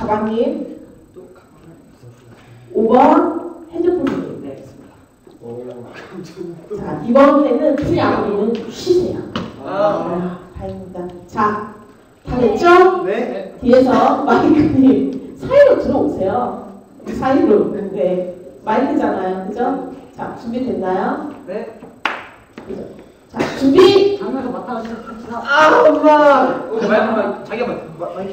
가방님. 5번 핸드폰님. 네, 알겠습니다. 자, 이번에는 풀이 아버님은 쉬세요. 다행입니다. 자, 다 됐죠? 네. 뒤에서 마이크님 사이로 들어오세요. 사이로. 네. 마이크잖아요. 그죠? 자, 준비됐나요? 네. 그죠? 자, 준비! 장면에서 맡아가 시작. 아, 엄마! 자기가 마이크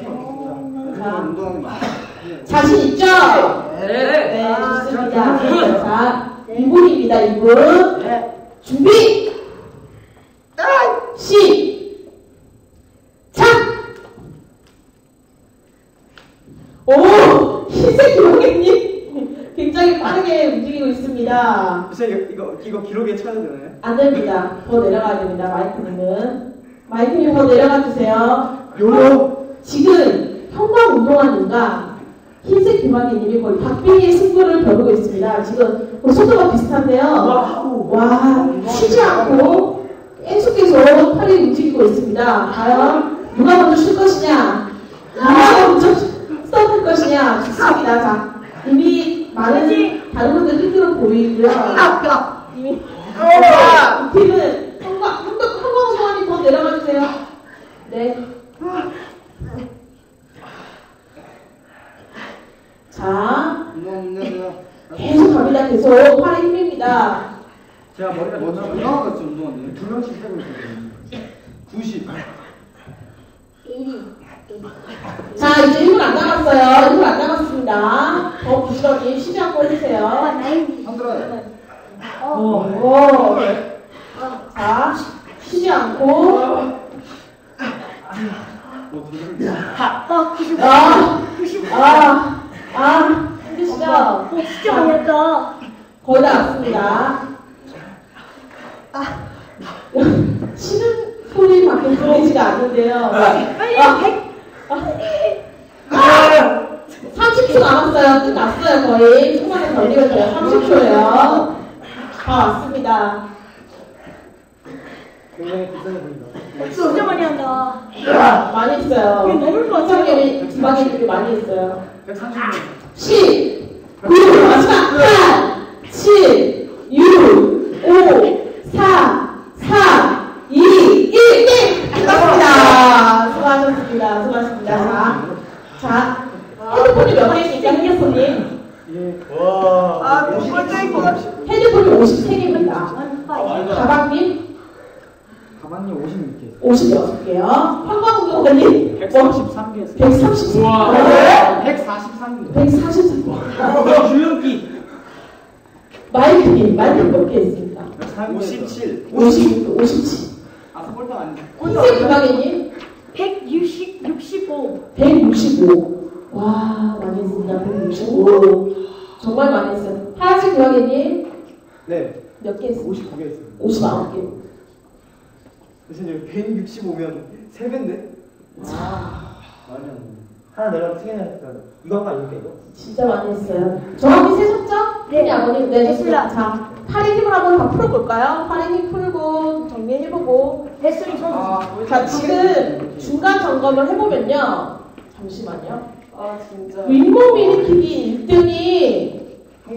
자신 있죠? 네. 네, 좋습니다. 자, 2분입니다, 2분. 네. 준비! 시작! 오! 흰색 교관님 굉장히 빠르게 움직이고 있습니다. 선생님, 이거 기록에 쳐야 되나요? 안 됩니다. 더 내려가야 됩니다, 마이크님은. 마이크님 더 내려가 주세요. 지금 형광운동화님과 흰색 교관님이 거의 박빙의 승부를 겨루고 있습니다. 지금 속도가 비슷한데요. 와, 쉬지 않고 계속해서 팔이 움직이고 있습니다. 과연 누가 먼저 쉴 것이냐? 누가 먼저 스톱할 것이냐? 좋습니다. 자, 이미 많은 다른 분들 흔들어 보이고요. 이미 이 팀은 형광운동화님 더 내려가 주세요. 네. 자, 계속 갑니다. 계속 팔에 힘입니다. 제가 머리가 얼마나 같이 운동하네요? 2명씩 세고 있거든요. 90. 자, 이제 1분 안 남았어요. 1분 안 남았습니다. 더 부지런히 쉬지 않고 해주세요. 한들어요. 오. 자, 쉬지 않고. 힘드시죠? 진짜 어렵다. 거의 다 왔습니다. 쉬는 소리밖에 들리지가 않는데요. 30초 남았어요. 끝났어요. 거의. 조금만 더 걸리면 돼요. 30초예요. 다 왔습니다. 굉장히 비싸게 보인다. 진짜 많이 한다. 많이 했어요. 이게 너무 원장님이 기방님들이 많이 했어요. 130명. 10, 9, 마지막 8, 7, 6, 5, 4, 3, 2, 1, 끝났습니다. 수고하셨습니다. 수고하셨습니다. 자, 헤드폰이 몇 개입니까, 핸드폰이? 와. 헤드폰이 53개입니다. 가방님? 가방님 56개. 56개요. 형광운동화님? 133개 했어요. 133개. 우와. 143개. 143개. 주연기. 마이크님, 마이크 몇 개 있습니까? 57. 57. 아, 꼴등 아닌데. 흰색 기방이님? 165. 165. 와, 많이 했습니다. 165. 정말 많이 했어요. 하얀색 기방이님? 네. 몇 개 했어요? 59개 했어요. 59개. 선생님 165면 3배인데? 많이 안 돼. 하나 내가 승현이 했다. 이거 아까 이렇게 이거? 진짜 많이 했어요. 정확히 세셨죠? 네. 아버님, 네, 했습니다. 됐습니다. 자, 팔에 힘을 한번 다 풀어볼까요? 팔에 힘 풀고 정리해보고. 햇소리 선수. 자, 지금 중간 점검을 해보면요. 잠시만요. 아, 진짜. 윗몸 일으키기 1등이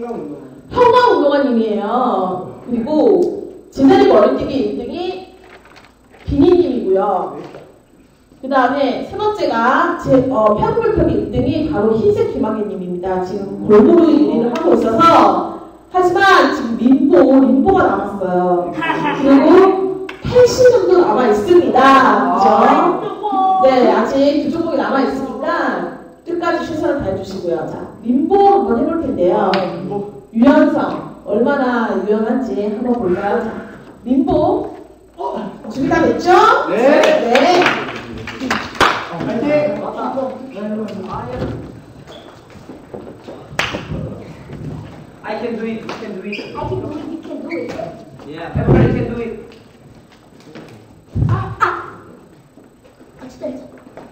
형광운동화님이에요. 그리고 제자리 머리뛰기 1등이 비니님이고요. 그 다음에 세 번째가 평균불평 1등이 바로 흰색 귀마개님입니다. 지금 골고루 1위를 하고 있어서 하지만 지금 림보가 남았어요. 그리고 80 정도 남아 있습니다. 그죠? 네, 아직 두 종목이 남아 있으니까 끝까지 최선을 다해주시고요. 자, 림보 한번 해볼 텐데요. 유연성 얼마나 유연한지 한번 볼까요? 자, 림보 준비 다 됐죠? 네. 네. 파이팅! I can do it. You can do it. I can do it. You can do it. Yeah, everybody can do it. 같이 때리자.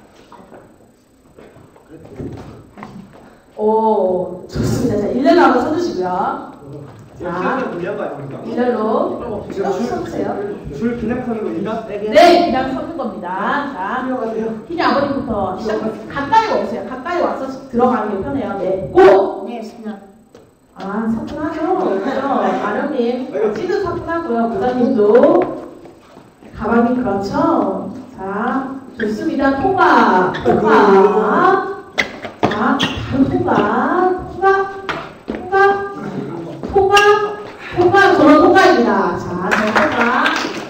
오, 좋습니다. 자, 일렬로 한번 서주시고요. 자, 일렬로 서주세요. 줄 그냥 서는 겁니까? 네, 그냥 서는 겁니다. 자, 희리 아버님부터 시작. 가까이 오세요. 가까이 와서 들어가는 게 편해요. 네, 고! 네, 있습니다. 아, 사뿐하죠? 그렇죠? 아령님, 찌는 사뿐하고요. 부장님도. 가방이 그렇죠? 자, 좋습니다. 통과! 통과! 자, 바로 통과! 통과! 저런 통과입니다. 자, 저런 통과.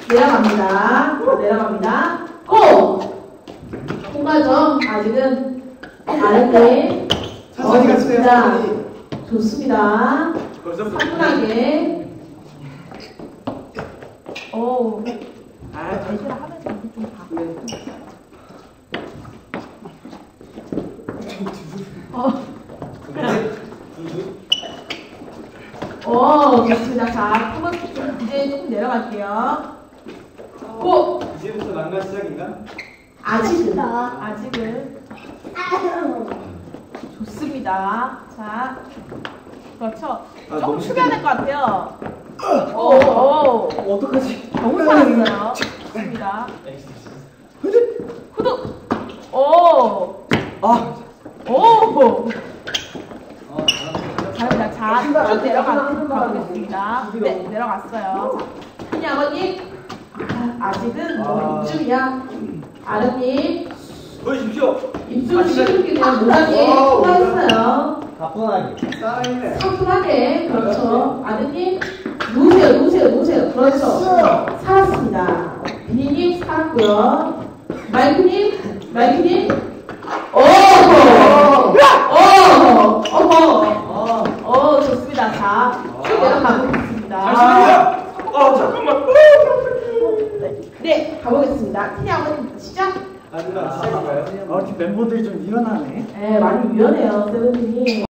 내려갑니다. 고! 통과죠? 아직은 아령님. 좋습니다. 좋습니다. 차분하게. 오. 대시를 하면서 이게 좀 봐. 좋습니다. 자, 이제 조금 내려갈게요. 고! 이제부터 난간 시작인가? 아직은. 좋습니다. 자, 그렇죠. 조금 숙여야 될 것 같아요. 어떡하지? 너무 잘했어요. 좋습니다. 후드. 잘합니다. 자, 쭉 가보겠습니다. 네, 내려갔어요. 자, 한이 아버님. 아직은 너무 입술이야. 아름님. 보여주십시오. 입술 시키기는 모자게 통과했어요. 가뿐하게. 살아있네. 차분하게. 그렇죠. 아드님. 놓으세요. 그렇죠. 살았습니다. 비니님 살았고요. 마이크님. 좋습니다. 자, 쭉 내려가보겠습니다. 잠깐만. 네, 가보겠습니다. 티니 아버님 시작. 시작인가요? 멤버들이 좀 유연하네. 네, 많이 유연해요, 세븐틴이.